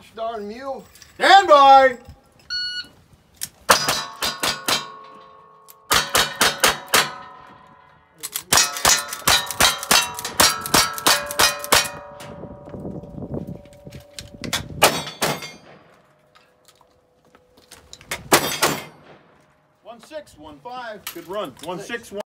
Gosh darn mule. Stand by. One 6 1 5. Good run. 1 6 1.